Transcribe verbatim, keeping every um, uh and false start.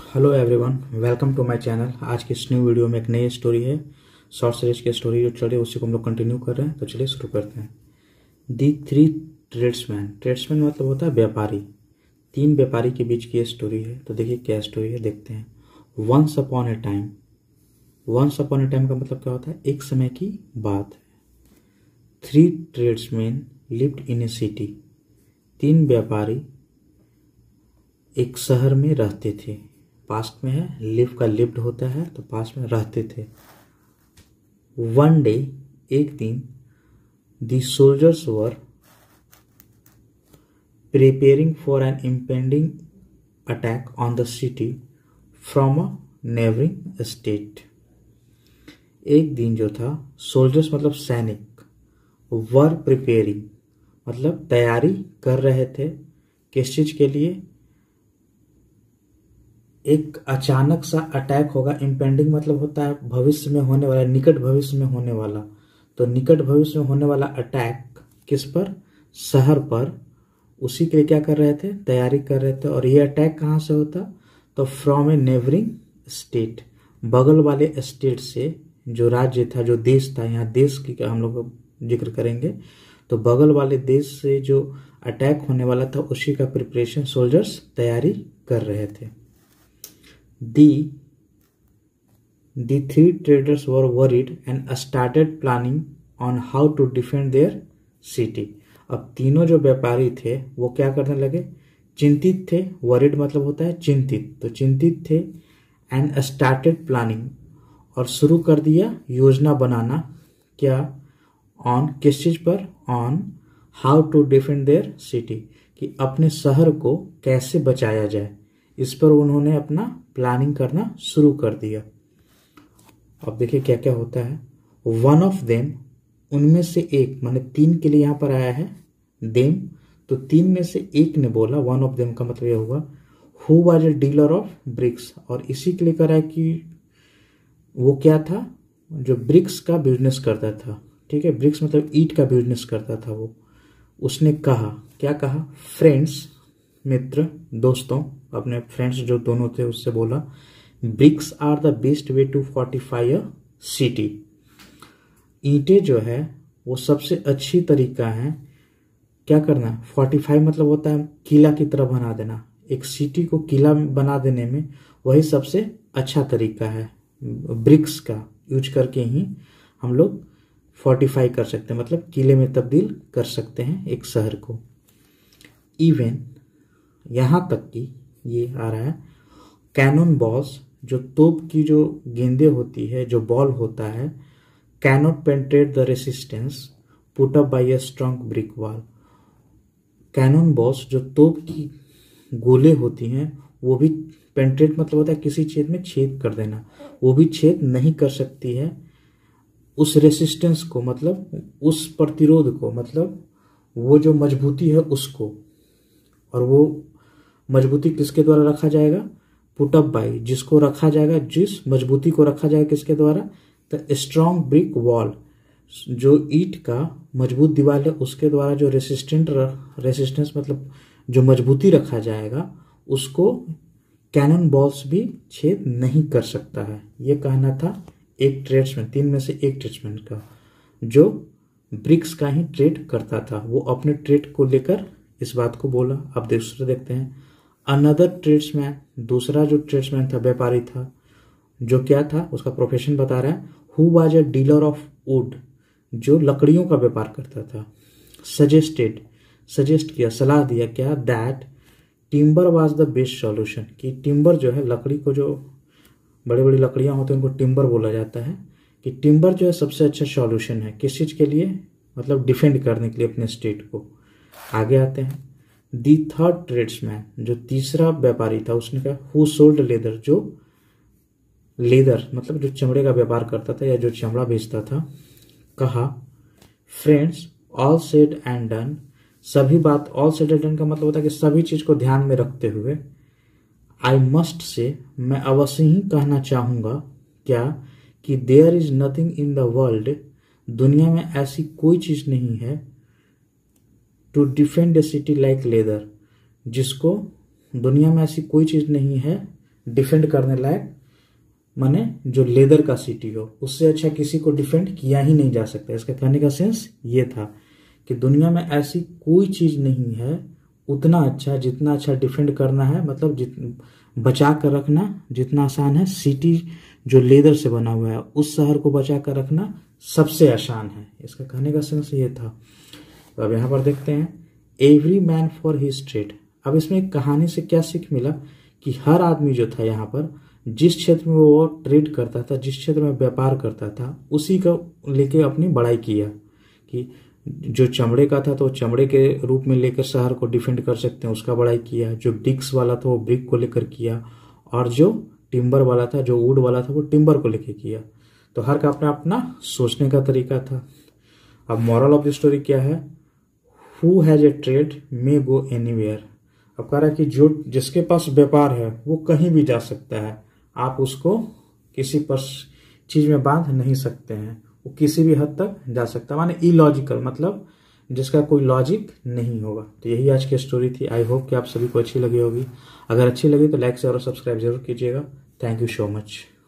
Hello everyone, welcome to my channel. आज की इस न्यू वीडियो में एक नई स्टोरी है। शॉर्ट सीरीज की स्टोरी जो चल रही है उसी को हम लोग कंटिन्यू कर रहे हैं। तो चलिए शुरू करते हैं। दी थ्री ट्रेड्समैन। ट्रेड्समैन मतलब होता है व्यापारी। तीन व्यापारी के बीच की स्टोरी है। तो देखिए क्या स्टोरी है, देखते हैं। Once upon a time. Once upon a time का मतलब क्या होता है? एक समय की बात है। Three tradesmen lived in a city. तीन व्यापारी एक शहर में रहते थे। पास्ट में है, लिव का लिव्ड होता है, तो पास्ट में रहते थे। वन डे, एक दिन, the soldiers were preparing for an impending attack on the city from a neighbouring state. एक दिन जो था, सोल्जर्स मतलब सैनिक, वर प्रिपेयरिंग मतलब तैयारी कर रहे थे। किस चीज के लिए? एक अचानक सा अटैक होगा। इम्पेंडिंग मतलब होता है भविष्य में होने वाला, निकट भविष्य में होने वाला। तो निकट भविष्य में होने वाला अटैक किस पर? शहर पर। उसी के लिए क्या कर रहे थे? तैयारी कर रहे थे। और ये अटैक कहाँ से होता? तो फ्रॉम ए नेबरिंग स्टेट, बगल वाले स्टेट से, जो राज्य था, जो देश था। यहाँ देश की हम लोग जिक्र करेंगे। तो बगल वाले देश से जो अटैक होने वाला था उसी का प्रिपरेशन सोल्जर्स तैयारी कर रहे थे। The the three traders were worried and started planning on how to defend their city. अब तीनों जो व्यापारी थे वो क्या करने लगे? चिंतित थे। worried मतलब होता है चिंतित, तो चिंतित थे। and started planning और शुरू कर दिया योजना बनाना। क्या? on किस चीज पर? on how to defend their city, कि अपने शहर को कैसे बचाया जाए। इस पर उन्होंने अपना प्लानिंग करना शुरू कर दिया। अब देखिए क्या क्या होता है। वन ऑफ देम, उनमें से एक, माने तीन के लिए यहां पर आया है देम, तो तीन में से एक ने बोला। वन ऑफ देम का मतलब यह हुआ who was a dealer of bricks. और इसी के लिए करा है कि वो क्या था? जो ब्रिक्स का बिजनेस करता था। ठीक है, ब्रिक्स मतलब ईट का बिजनेस करता था वो। उसने कहा, क्या कहा? फ्रेंड्स, मित्र, दोस्तों, अपने फ्रेंड्स जो दोनों थे उससे बोला, bricks are the best way to fortify a city. ईंटें जो है वो सबसे अच्छी तरीका है क्या करना? फोर्टिफाई मतलब होता है किला की तरह बना देना। एक सिटी को किला बना देने में वही सबसे अच्छा तरीका है। ब्रिक्स का यूज करके ही हम लोग फोर्टिफाई कर सकते हैं, मतलब किले में तब्दील कर सकते हैं एक शहर को। इवन यहां तक कि ये आ रहा है कैनन बॉल्स, जो तोप की जो गेंदे होती है, जो बॉल होता है, cannot penetrate the resistance put up by a strong brick wall. Cannon balls, जो तोप की गोले होती हैं, वो भी पेंट्रेट मतलब होता है किसी चीज में छेद कर देना, वो भी छेद नहीं कर सकती है उस रेसिस्टेंस को, मतलब उस प्रतिरोध को, मतलब वो जो मजबूती है उसको। और वो मजबूती किसके द्वारा रखा जाएगा? पुट अप बाय, जिसको रखा जाएगा, जिस मजबूती को रखा जाएगा किसके द्वारा? तो स्ट्रॉन्ग ब्रिक वॉल, जो ईट का मजबूत दीवार है उसके द्वारा जो रेसिस्टेंट रेसिस्टेंस मतलब जो मजबूती रखा जाएगा उसको कैनन बॉल्स भी छेद नहीं कर सकता है। ये कहना था एक ट्रेड्समैन, तीन में से एक ट्रेड्समैन का, जो ब्रिक्स का ही ट्रेड करता था। वो अपने ट्रेड को लेकर इस बात को बोला। अब दूसरे देखते हैं। अनदर ट्रेड्समैन, दूसरा जो ट्रेड्समैन था, व्यापारी था, जो क्या था? उसका प्रोफेशन बता रहा है। Who was a dealer of wood, जो लकड़ियों का व्यापार करता था। सजेस्टेड, सजेस्ट किया, सलाह दिया, क्या? That timber was the best solution, कि टिम्बर जो है, लकड़ी को, जो बड़ी बड़ी लकड़ियां होती हैं उनको टिम्बर बोला जाता है, कि टिम्बर जो है सबसे अच्छा सॉल्यूशन है। किस चीज के लिए? मतलब डिफेंड करने के लिए अपने स्टेट को। आगे आते हैं। दी थर्ड ट्रेड्समैन, जो तीसरा व्यापारी था, उसने कहा हु सोल्ड लेदर, जो लेदर मतलब जो चमड़े का व्यापार करता था या जो चमड़ा बेचता था। कहा friends, all said and done, सभी बात, ऑल सेड एंड डन का मतलब होता है कि सभी चीज को ध्यान में रखते हुए, आई मस्ट से, मैं अवश्य ही कहना चाहूंगा, क्या? कि there is nothing in the world, दुनिया में ऐसी कोई चीज नहीं है, to defend a city like leather, जिसको, दुनिया में ऐसी कोई चीज नहीं है डिफेंड करने लायक, माने जो लेदर का सिटी हो, उससे अच्छा किसी को डिफेंड किया ही नहीं जा सकता। इसका कहने का सेंस ये था कि दुनिया में ऐसी कोई चीज नहीं है उतना अच्छा, जितना अच्छा डिफेंड करना है, मतलब जित बचा कर रखना जितना आसान है, सिटी जो लेदर से बना हुआ है उस शहर को बचा कर रखना सबसे आसान है। इसका कहने का सेंस ये था। तो अब यहाँ पर देखते हैं, every man for his trade. अब इसमें एक कहानी से क्या सीख मिला कि हर आदमी जो था यहाँ पर, जिस क्षेत्र में वो ट्रेड करता था, जिस क्षेत्र में व्यापार करता था, उसी का लेके अपनी बड़ाई किया कि जो चमड़े का था तो चमड़े के रूप में लेकर शहर को डिफेंड कर सकते हैं, उसका बड़ाई किया। जो ब्रिक्स वाला था वो ब्रिक को लेकर किया, और जो टिम्बर वाला था, जो वुड वाला था, वो टिम्बर को लेकर किया। तो हर का अपना अपना सोचने का तरीका था। अब मॉरल ऑफ द स्टोरी क्या है, who has a trade may go anywhere. अब कह रहा है कि जो जिसके पास व्यापार है वो कहीं भी जा सकता है, आप उसको किसी पर चीज में बांध नहीं सकते हैं, वो किसी भी हद तक जा सकता है, माने इलॉजिकल, मतलब जिसका कोई लॉजिक नहीं होगा। तो यही आज की स्टोरी थी। आई होप कि आप सभी को अच्छी लगी होगी। अगर अच्छी लगी तो लाइक शेयर और सब्सक्राइब जरूर कीजिएगा। Thank you so much.